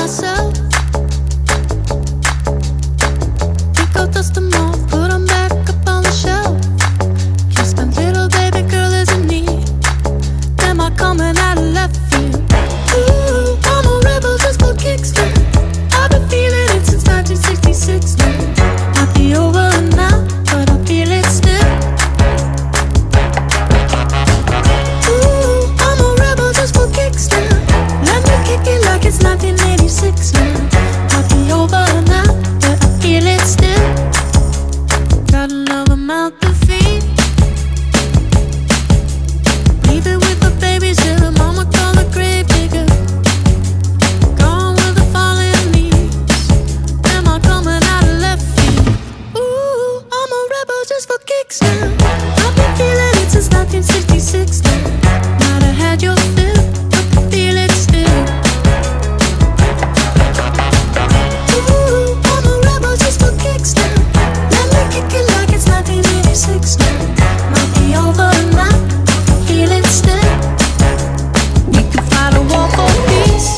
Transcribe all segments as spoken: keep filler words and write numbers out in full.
myself. We go dust them off, put them back up on the shelf. Kiss my little baby girl is in need. Am I coming out of left field? Ooh, I'm a rebel just for kicks now. I've been feeling it since nineteen sixty-six now. Might be over now, but I feel it still. Ooh, I'm a rebel just for kicks now. Let me kick it like it's nineteen eighty-six now. Might be over now, but I feel it still. Got another mouth to feed. Leave it with the babies till the mama call the grave digger. Gone with the falling leaves. Am I coming out of left field? Ooh, I'm a rebel just for kicks now. I've been feeling it since nineteen sixty-six now. Might have had your fill, but I feel it still. Ooh, I'm a rebel just for kicks now. Let me kick it like it's nineteen eighty-six now. Might be over now, feel it still. We could fight a war for peace.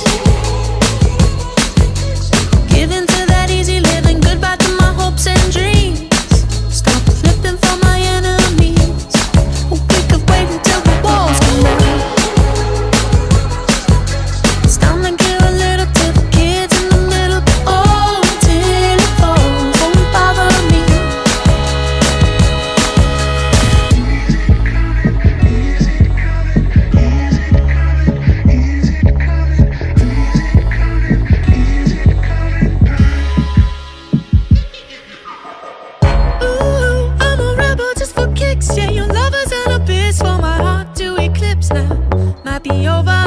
Give in to that easy living, goodbye to my hopes and dreams. Stop flipping for my enemies. We could wait until the walls come down. It's time to give a little to the kids in the middle. Oh, till it falls, won't bother me. Ooh, I'm a rebel just for kicks. Yeah, your love is an abyss for my heart to eclipse now. Might be over